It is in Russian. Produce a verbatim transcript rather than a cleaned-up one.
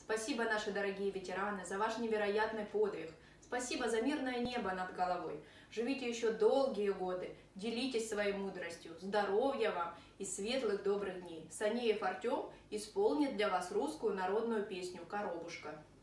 Спасибо, наши дорогие ветераны, за ваш невероятный подвиг. Спасибо за мирное небо над головой. Живите еще долгие годы, делитесь своей мудростью. Здоровья вам и светлых добрых дней. Санеев Артем исполнит для вас русскую народную песню «Коробушка».